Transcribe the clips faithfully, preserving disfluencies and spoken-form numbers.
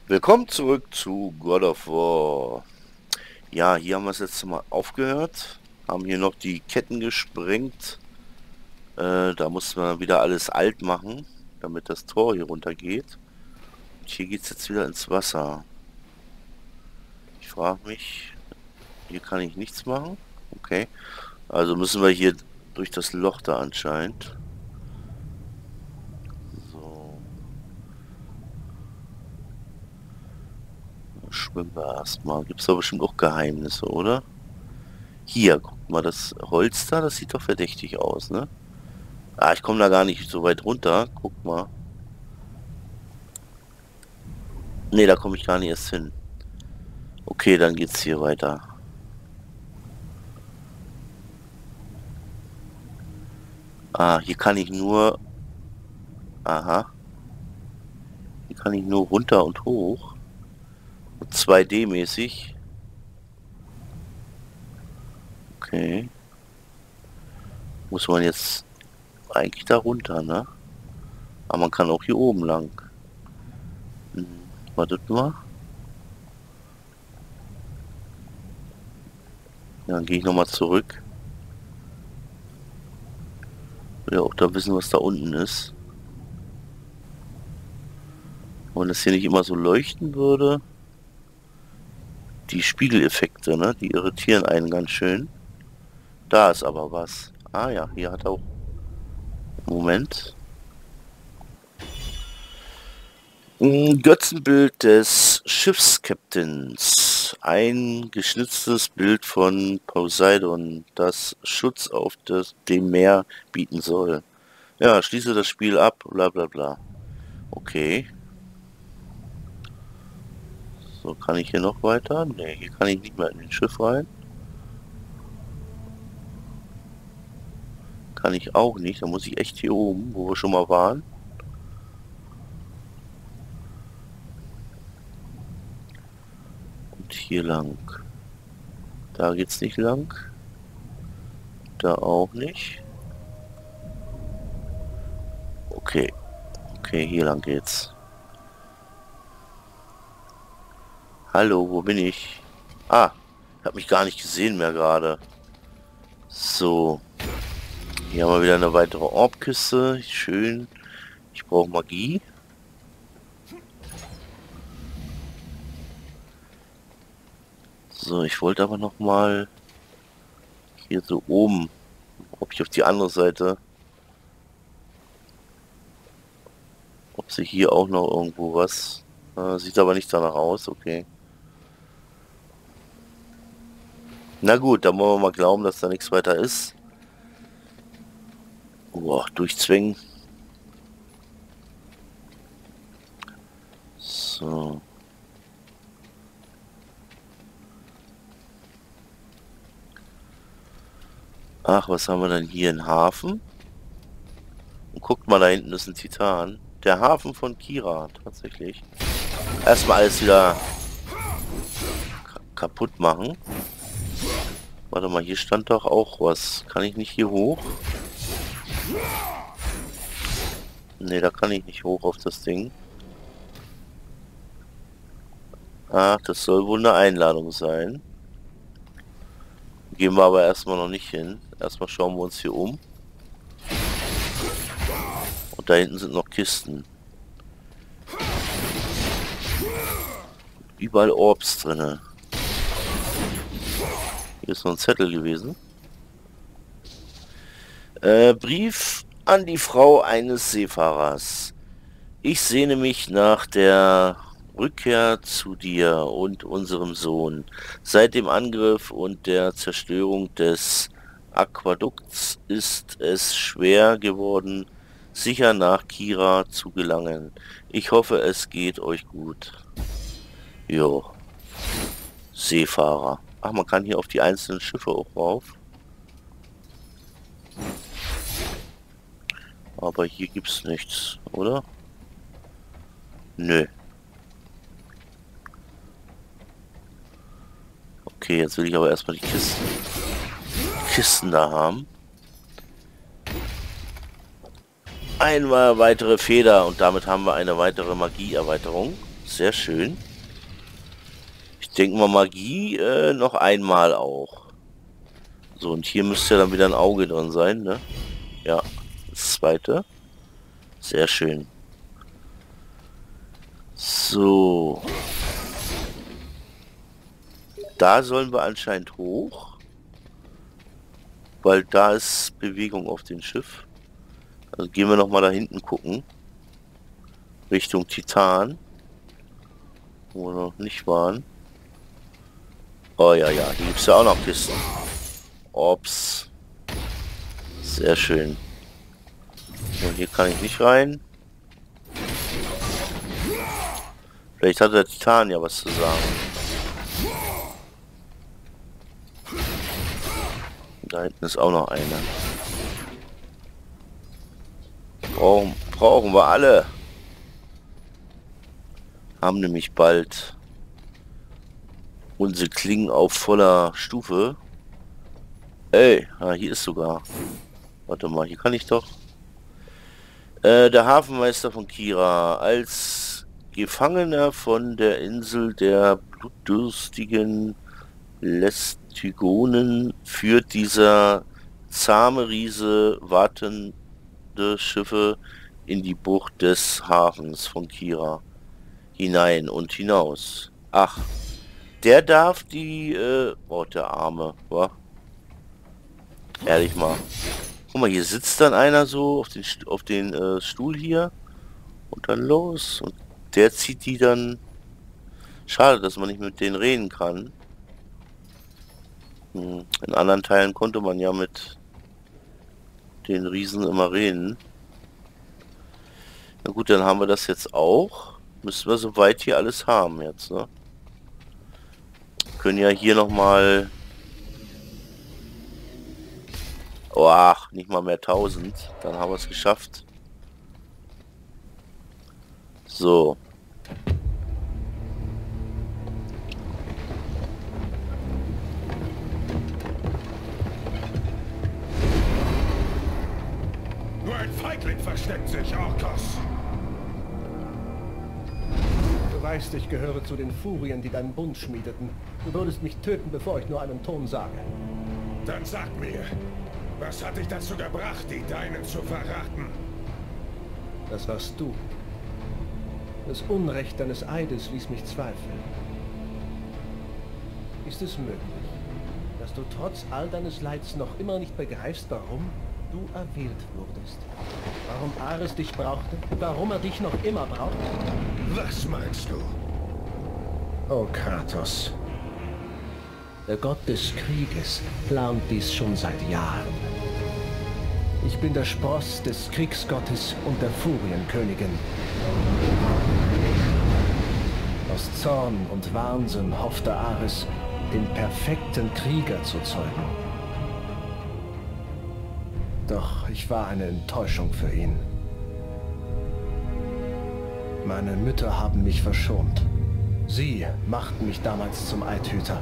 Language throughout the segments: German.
Willkommen zurück zu God of War. Ja, hier haben wir es jetzt mal aufgehört. Haben hier noch die Ketten gesprengt. Äh, da mussten wir wieder alles alt machen, damit das Tor hier runter geht. Und hier geht es jetzt wieder ins Wasser. Ich frage mich, hier kann ich nichts machen. Okay, also müssen wir hier durch das Loch da anscheinend. So, schwimmen wir erstmal. Gibt es da bestimmt auch Geheimnisse, oder? Hier, guck mal, das Holz da, das sieht doch verdächtig aus, ne? Ah, ich komme da gar nicht so weit runter. Guck mal. Ne, da komme ich gar nicht erst hin. Okay, dann geht's hier weiter. Ah, hier kann ich nur... Aha. Hier kann ich nur runter und hoch. zwei D-mäßig. Okay. Muss man jetzt eigentlich da runter, ne? Aber man kann auch hier oben lang. Hm, wartet mal. Ja, dann gehe ich nochmal zurück. Will ja auch da wissen, was da unten ist. Wenn das hier nicht immer so leuchten würde. Die Spiegeleffekte, ne? Die irritieren einen ganz schön. Da ist aber was. Ah ja, hier hat auch... Moment. Ein Götzenbild des Schiffskapitans. Ein geschnitztes Bild von Poseidon, das Schutz auf das, dem Meer bieten soll. Ja, schließe das Spiel ab, bla bla bla. Okay. So, kann ich hier noch weiter? Ne, hier kann ich nicht mehr in den Schiff rein. Kann ich auch nicht. Da muss ich echt hier oben, wo wir schon mal waren. Und hier lang. Da geht's nicht lang. Da auch nicht. Okay. Okay, hier lang geht's. Hallo, wo bin ich? Ah, ich habe mich gar nicht gesehen mehr gerade. So. Hier haben wir wieder eine weitere Orbkiste. Schön. Ich brauche Magie. So, ich wollte aber noch mal hier so oben, ob ich auf die andere Seite, ob sie hier auch noch irgendwo was, äh, sieht aber nicht danach aus, okay. Na gut, dann wollen wir mal glauben, dass da nichts weiter ist. Boah, durchzwingen. So. Ach, was haben wir denn hier? Ein Hafen? Und guckt mal, da hinten ist ein Titan. Der Hafen von Kira, tatsächlich. Erstmal alles wieder kaputt machen. Warte mal, hier stand doch auch was. Kann ich nicht hier hoch? Ne, da kann ich nicht hoch auf das Ding. Ach, das soll wohl eine Einladung sein. Gehen wir aber erstmal noch nicht hin. Erstmal schauen wir uns hier um. Und da hinten sind noch Kisten. Überall Orbs drinne. Hier ist noch ein Zettel gewesen. Äh, Brief an die Frau eines Seefahrers. Ich sehne mich nach der Rückkehr zu dir und unserem Sohn. Seit dem Angriff und der Zerstörung des Aquädukts ist es schwer geworden, sicher nach Kira zu gelangen. Ich hoffe, es geht euch gut. Jo. Seefahrer. Ach, man kann hier auf die einzelnen Schiffe auch rauf. Aber hier gibt's nichts, oder? Nö. Okay, jetzt will ich aber erstmal die Kisten, Kisten da haben. Einmal weitere Feder und damit haben wir eine weitere Magieerweiterung. sehr schön. Ich denke mal Magie äh, noch einmal auch. So, und hier müsste dann wieder ein Auge drin sein, ne? Ja, das zweite. Sehr schön. So. Da sollen wir anscheinend hoch. Weil da ist Bewegung auf dem Schiff. Also gehen wir noch mal da hinten gucken. Richtung Titan. Wo wir noch nicht waren. Oh ja, ja, hier gibt es ja auch noch Kisten. Ops. Sehr schön. Und hier kann ich nicht rein. Vielleicht hat der Titan ja was zu sagen. Da hinten ist auch noch einer. Brauchen, brauchen wir alle. Haben nämlich bald unsere Klingen auf voller Stufe. Ey, ah, hier ist sogar. Warte mal, hier kann ich doch. Äh, der Hafenmeister von Kira. Als Gefangener von der Insel der blutdürstigen Lestygonen führt dieser zahme Riese wartende Schiffe in die Bucht des Hafens von Kira hinein und hinaus. Ach, der darf die, äh, oh, der Arme, wa? Ehrlich mal. Guck mal, hier sitzt dann einer so auf den, auf den äh, Stuhl hier und dann los und der zieht die dann. Schade, dass man nicht mit denen reden kann. Hm. In anderen Teilen konnte man ja mit den Riesen immer reden. Na gut, dann haben wir das jetzt auch. Müssen wir soweit hier alles haben jetzt, ne? Können ja hier noch mal. Oh, ach, nicht mal mehr tausend. Dann haben wir es geschafft. So. Nur ein Feigling versteckt sich, Orkos. Du weißt, ich gehöre zu den Furien, die deinen Bund schmiedeten. Du würdest mich töten, bevor ich nur einen Ton sage. Dann sag mir, was hat dich dazu gebracht, die Deinen zu verraten? Das warst du. Das Unrecht deines Eides ließ mich zweifeln. Ist es möglich, dass du trotz all deines Leids noch immer nicht begreifst, warum du erwählt wurdest? Warum Ares dich brauchte? Warum er dich noch immer braucht? Was meinst du? Oh, Kratos. Der Gott des Krieges plant dies schon seit Jahren. Ich bin der Spross des Kriegsgottes und der Furienkönigin. Aus Zorn und Wahnsinn hoffte Ares, den perfekten Krieger zu zeugen. Doch ich war eine Enttäuschung für ihn. Meine Mütter haben mich verschont. Sie machten mich damals zum Eidhüter.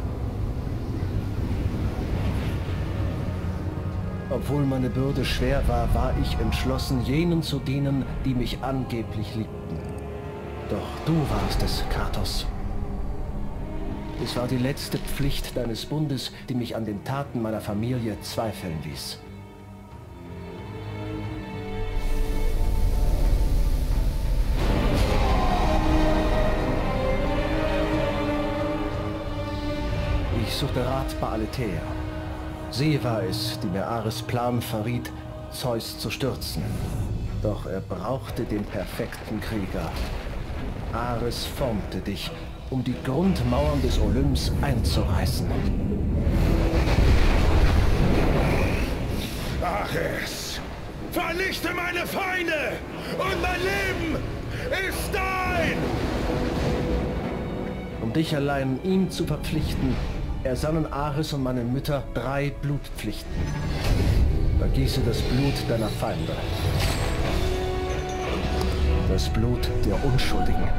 Obwohl meine Bürde schwer war, war ich entschlossen, jenen zu dienen, die mich angeblich liebten. Doch du warst es, Kratos. Es war die letzte Pflicht deines Bundes, die mich an den Taten meiner Familie zweifeln ließ. Ich suchte Rat bei Aletheia. Sie war es, die mir Ares' Plan verriet, Zeus zu stürzen. Doch er brauchte den perfekten Krieger. Ares formte dich, um die Grundmauern des Olymps einzureißen. Ares, vernichte meine Feinde und mein Leben ist dein! Um dich allein ihm zu verpflichten, ersannen Ares und meine Mütter drei Blutpflichten. Vergieße das Blut deiner Feinde. Das Blut der Unschuldigen.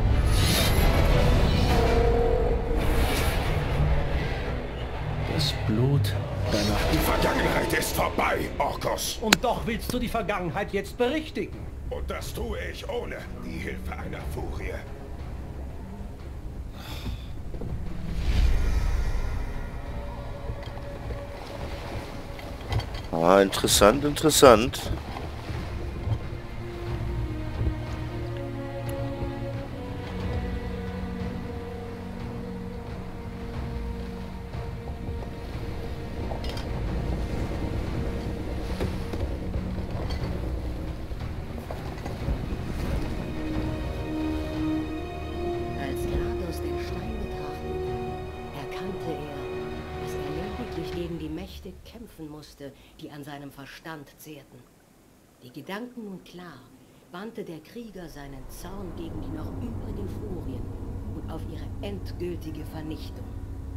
Das Blut deiner... Die Vergangenheit ist vorbei, Orkos. Und doch willst du die Vergangenheit jetzt berichtigen. Und das tue ich ohne die Hilfe einer Furie. Ah, interessant, interessant. Als Kratos den Stein betrachtete, erkannte er, dass er lediglich gegen die Mächte kämpfen musste, die an seinem Verstand zehrten. Die Gedanken nun klar, wandte der Krieger seinen Zorn gegen die noch übrigen Furien und auf ihre endgültige Vernichtung.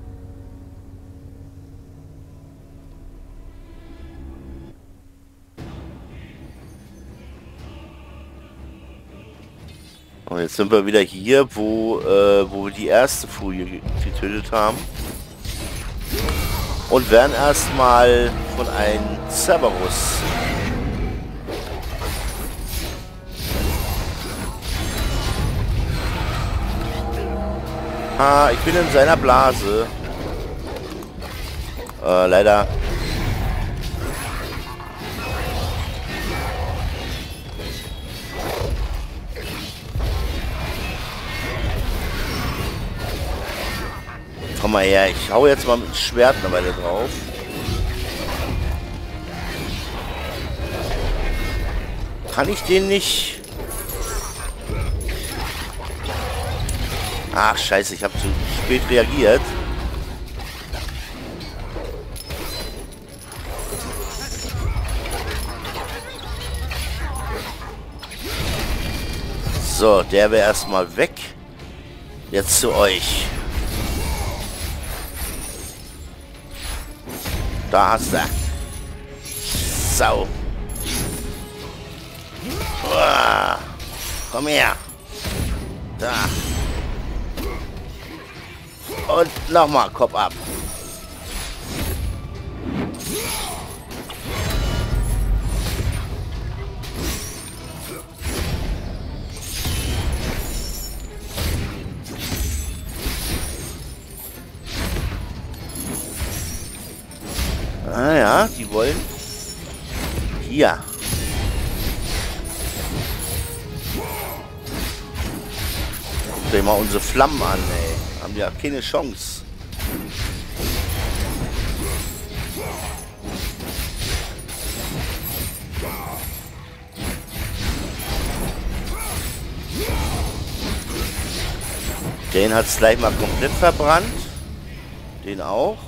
Und jetzt sind wir wieder hier, wo, äh, wo wir die erste Furie getötet haben. Und werden erstmal von einem Cerberus Ah, ich bin in seiner Blase. Äh, leider. Komm mal her, ich hau jetzt mal mit dem Schwert eine Weile drauf. Kann ich den nicht... Ach, scheiße, ich habe zu spät reagiert. So, der wäre erstmal weg. Jetzt zu euch. Da hast du. Sau. Uah. Komm her. Da. Und nochmal Kopf ab. Ah ja, die wollen hier. Guck dir mal unsere Flammen an, ey. Haben ja keine Chance. Den hat es gleich mal komplett verbrannt. Den auch.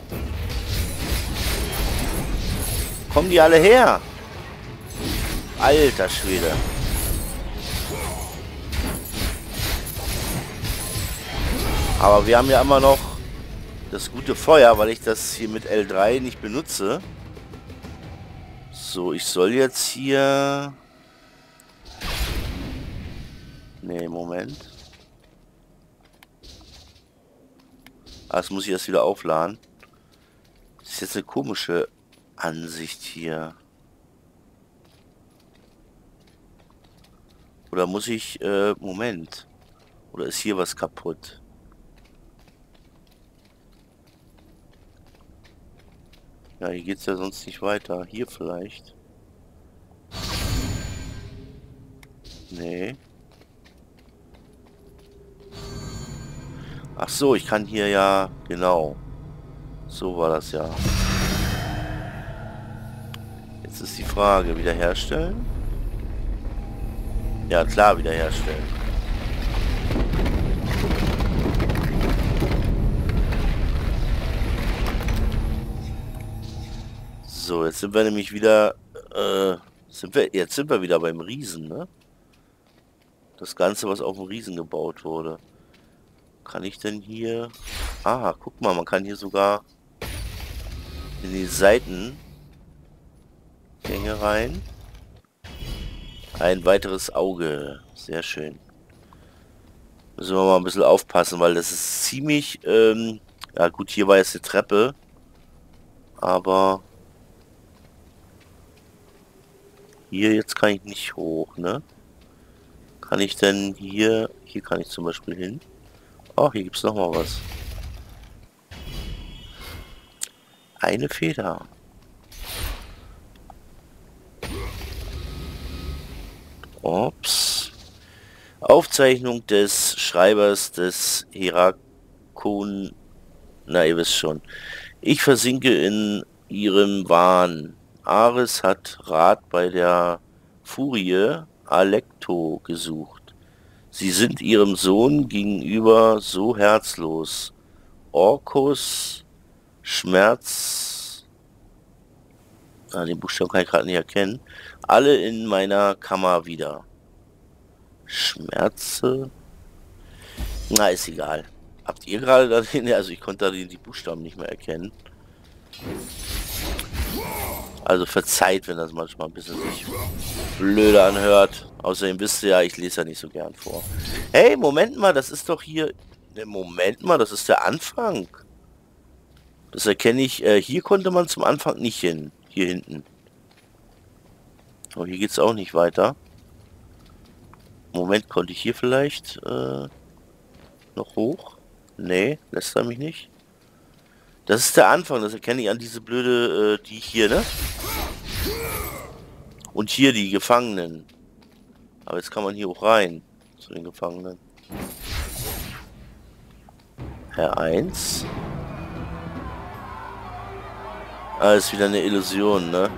Kommen die alle her? Alter Schwede. Aber wir haben ja immer noch das gute Feuer, weil ich das hier mit L drei nicht benutze. So, ich soll jetzt hier... Nee, Moment. Ah, das muss ich erst wieder aufladen. Das ist jetzt eine komische Ansicht hier. Oder muss ich... Äh, Moment. Oder ist hier was kaputt? Ja, hier geht's ja sonst nicht weiter. Hier vielleicht. Nee. Ach so, ich kann hier ja... Genau. So war das ja. Jetzt ist die Frage, wiederherstellen? Ja, klar, wiederherstellen. So, jetzt sind wir nämlich wieder... Äh, sind wir, jetzt sind wir wieder beim Riesen, ne? Das Ganze, was auf dem Riesen gebaut wurde. Kann ich denn hier... Ah, guck mal, man kann hier sogar in die Seitengänge rein. Ein weiteres Auge. Sehr schön. Müssen wir mal ein bisschen aufpassen, weil das ist ziemlich... Ähm, ja gut, hier war jetzt eine Treppe. Aber... Hier jetzt kann ich nicht hoch, ne? Kann ich denn hier... Hier kann ich zum Beispiel hin. Oh, hier gibt es noch mal was. Eine Feder. Ups. Aufzeichnung des Schreibers des Herakon... Na, ihr wisst schon. Ich versinke in ihrem Wahn. Ares hat Rat bei der Furie Alecto gesucht. Sie sind ihrem Sohn gegenüber so herzlos. Orkus, Schmerz... Ah, den Buchstaben kann ich gerade nicht erkennen. Alle in meiner Kammer wieder. Schmerze? Na, ist egal. Habt ihr gerade da den... Also ich konnte da die, die Buchstaben nicht mehr erkennen. Also verzeiht, wenn das manchmal ein bisschen sich blöde anhört. Außerdem wisst ihr ja, ich lese ja nicht so gern vor. Hey, Moment mal, das ist doch hier... Moment mal, das ist der Anfang. Das erkenne ich... Äh, hier konnte man zum Anfang nicht hin. Hier hinten. Aber hier geht es auch nicht weiter. Moment, konnte ich hier vielleicht äh, noch hoch? Nee, lässt er mich nicht. Das ist der Anfang, das erkenne ich an diese blöde, äh, die hier, ne? Und hier die Gefangenen. Aber jetzt kann man hier auch rein, zu den Gefangenen. Herr eins. Ah, ist wieder eine Illusion, ne?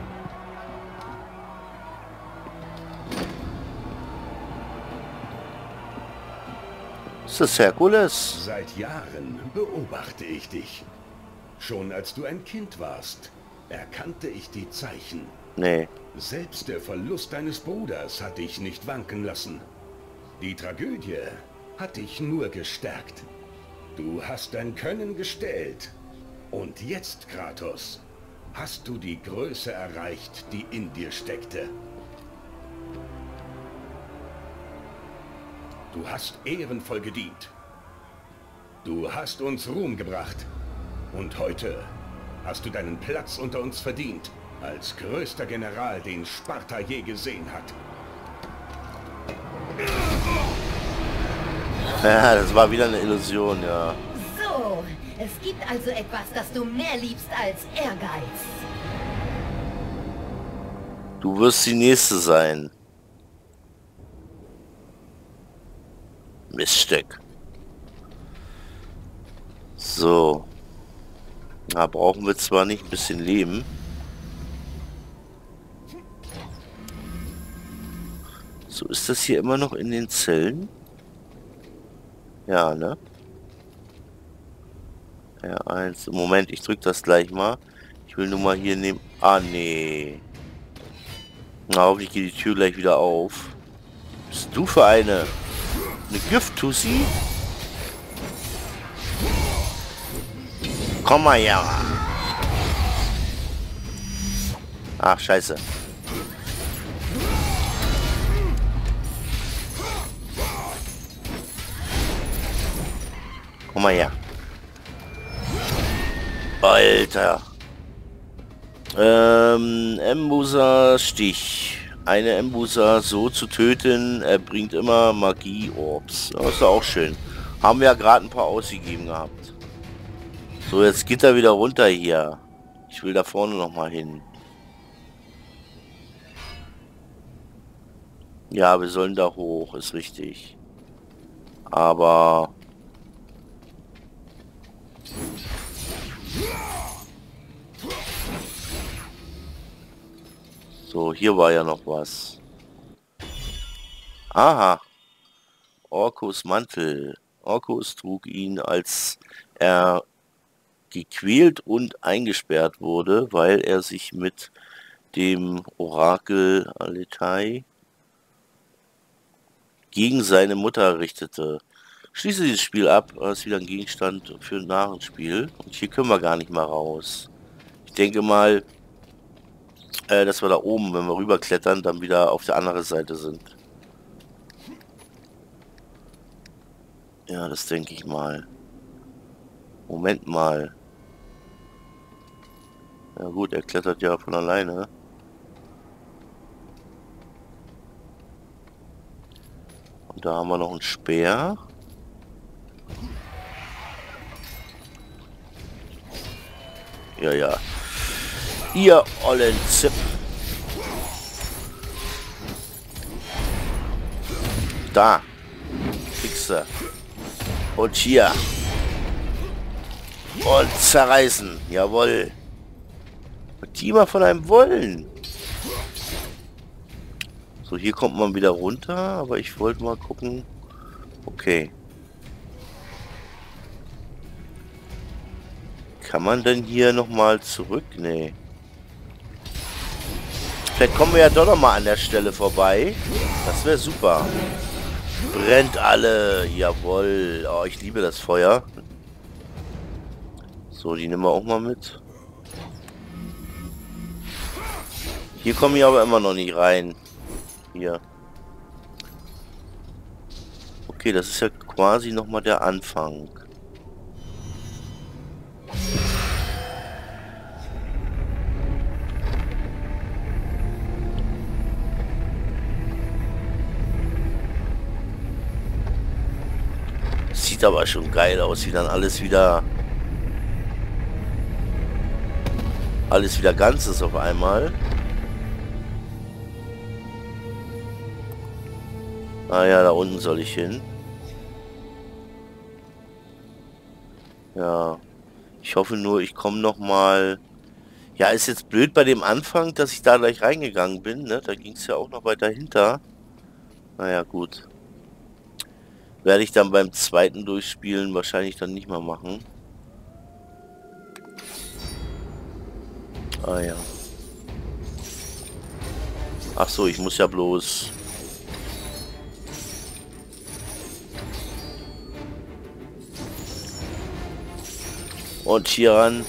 Ist das Herkules? Seit Jahren beobachte ich dich. Schon als du ein Kind warst, erkannte ich die Zeichen. Nee. Selbst der Verlust deines Bruders hat dich nicht wanken lassen. Die Tragödie hat dich nur gestärkt. Du hast dein Können gestellt. Und jetzt, Kratos, hast du die Größe erreicht, die in dir steckte. Du hast ehrenvoll gedient. Du hast uns Ruhm gebracht. Und heute hast du deinen Platz unter uns verdient, als größter General, den Sparta je gesehen hat. Ja, das war wieder eine Illusion, ja. So, es gibt also etwas, das du mehr liebst als Ehrgeiz. Du wirst die Nächste sein. Miststück. So. Da brauchen wir zwar nicht ein bisschen Leben. So, ist das hier immer noch in den Zellen? Ja, ne? Ja, eins. Moment, ich drück das gleich mal. Ich will nur mal hier nehmen. Ah, nee. Na, hoffentlich geht die Tür gleich wieder auf. Was bist du für eine? Eine Gift-Tussi? Komm mal her. Ach, scheiße. Komm mal her. Alter. Ähm, Embuser Stich. Eine Embuser so zu töten, er bringt immer Magie-Orbs. Das ist auch schön. Haben wir ja gerade ein paar ausgegeben gehabt. So, jetzt geht er wieder runter hier. Ich will da vorne noch mal hin. Ja, wir sollen da hoch, ist richtig. Aber... So, hier war ja noch was. Aha. Orkus Mantel. Orkus trug ihn, als er gequält und eingesperrt wurde, weil er sich mit dem Orakel Aletai gegen seine Mutter richtete. Schließe dieses Spiel ab, das ist wieder ein Gegenstand für ein Narrenspiel. Und hier können wir gar nicht mal raus. Ich denke mal, äh, dass wir da oben, wenn wir rüberklettern, dann wieder auf der anderen Seite sind. Ja, das denke ich mal. Moment mal. Ja gut, er klettert ja von alleine. Und da haben wir noch einen Speer. Ja, ja. Ihr ollen Zip. Da. Fixe. Und hier. Und zerreißen. Jawohl. Was die mal von einem wollen. So, hier kommt man wieder runter. Aber ich wollte mal gucken. Okay. Kann man denn hier nochmal zurück? Nee. Vielleicht kommen wir ja doch noch mal an der Stelle vorbei. Das wäre super. Brennt alle. Jawohl. Oh, ich liebe das Feuer. So, die nehmen wir auch mal mit. Hier komme ich aber immer noch nicht rein. Hier. Okay, das ist ja quasi noch mal der Anfang. Sieht aber schon geil aus, wie dann alles wieder alles wieder ganz ist auf einmal. Ah ja, da unten soll ich hin. Ja, ich hoffe nur, ich komme noch mal. Ja, ist jetzt blöd bei dem Anfang, dass ich da gleich reingegangen bin, ne? Da ging es ja auch noch weiter hinter. Naja, gut. Werde ich dann beim zweiten Durchspielen wahrscheinlich dann nicht mehr machen. Ah ja. Ach so, ich muss ja bloß... Und hier ran.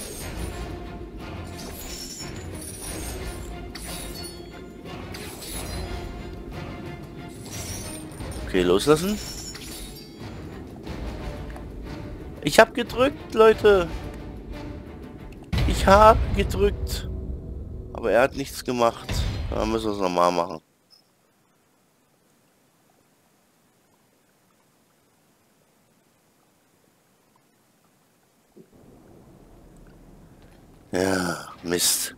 Okay, loslassen. Ich habe gedrückt, Leute. Ich habe gedrückt. Aber er hat nichts gemacht. Da müssen wir es nochmal machen. Ja, Mist.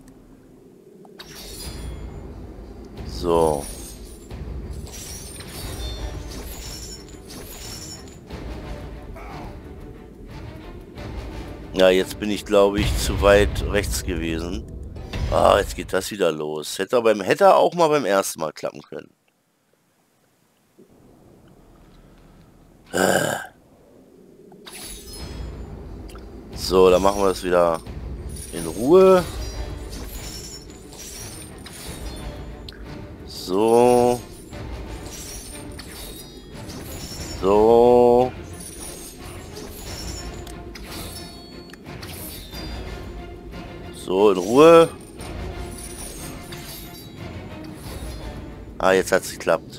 So. Ja, jetzt bin ich, glaube ich, zu weit rechts gewesen. Ah, jetzt geht das wieder los. Hätte, beim, hätte auch mal beim ersten Mal klappen können. So, dann machen wir das wieder in Ruhe. So. So. So, in Ruhe. Ah, jetzt hat es geklappt.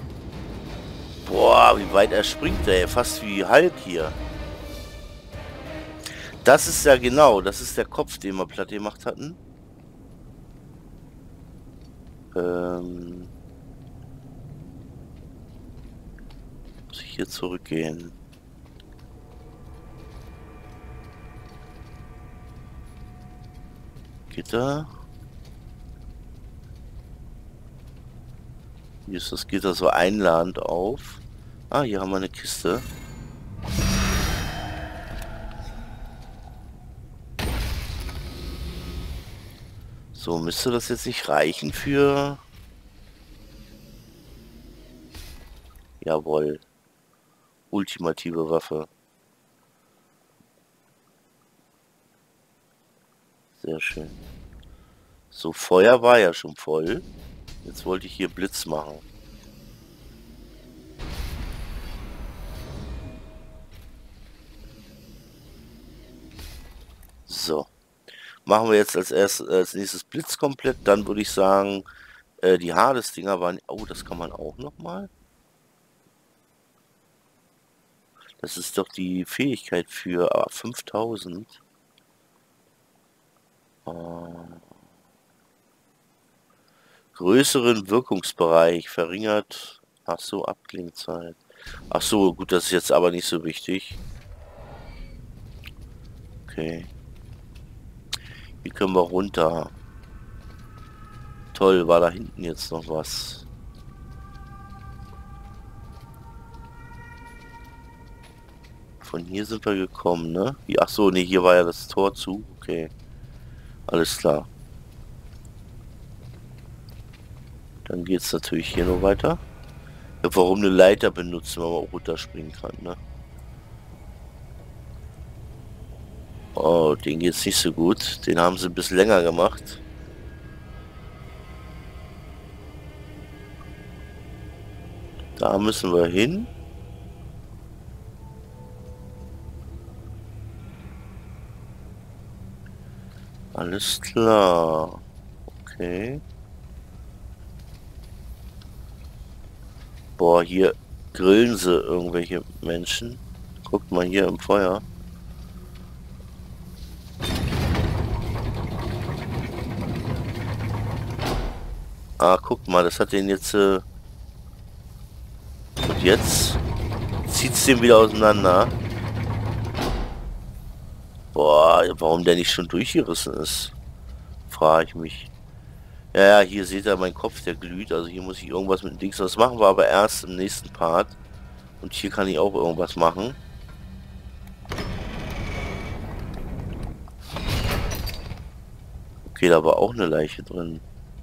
Boah, wie weit er springt, ey. Fast wie Hulk hier. Das ist ja genau, das ist der Kopf, den wir platt gemacht hatten. Ähm... Muss ich hier zurückgehen? Gitter. Hier ist das Gitter so einladend auf. Ah, hier haben wir eine Kiste. So, müsste das jetzt nicht reichen für... Jawohl. Ultimative Waffe. Sehr schön. So, Feuer war ja schon voll. Jetzt wollte ich hier Blitz machen. So. Machen wir jetzt als erstes als nächstes Blitz komplett. Dann würde ich sagen, äh, die Hades-Dinger waren... Oh, das kann man auch noch mal. Das ist doch die Fähigkeit für ah, fünftausend. Oh. Größeren Wirkungsbereich verringert. Ach so, Abklingzeit. Ach so, gut, das ist jetzt aber nicht so wichtig. Okay. Hier können wir runter. Toll, war da hinten jetzt noch was? Von hier sind wir gekommen, ne? Wie, ach so, ne, hier war ja das Tor zu. Okay. Alles klar. Dann geht's natürlich hier noch weiter. Ja, warum eine Leiter benutzen, wenn man auch runterspringen kann, ne? Oh, den geht's nicht so gut. Den haben sie ein bisschen länger gemacht. Da müssen wir hin. Alles klar. Okay. Boah, hier grillen sie irgendwelche Menschen. Guckt mal hier im Feuer. Ah, guck mal, das hat den jetzt... Äh Und jetzt zieht's den wieder auseinander. Boah, warum der nicht schon durchgerissen ist, frage ich mich. Ja, ja, hier seht ihr, mein Kopf, der glüht. Also hier muss ich irgendwas mit dem Dings. Das machen wir aber erst im nächsten Part. Und hier kann ich auch irgendwas machen. Okay, da war auch eine Leiche drin.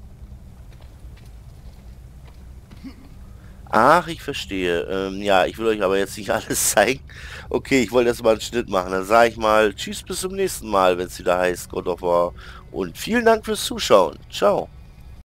Ach, ich verstehe. Ähm, ja, ich will euch aber jetzt nicht alles zeigen. Okay, ich wollte jetzt mal einen Schnitt machen. Dann sage ich mal tschüss, bis zum nächsten Mal, wenn es wieder heißt God of War. Und vielen Dank fürs Zuschauen. Ciao.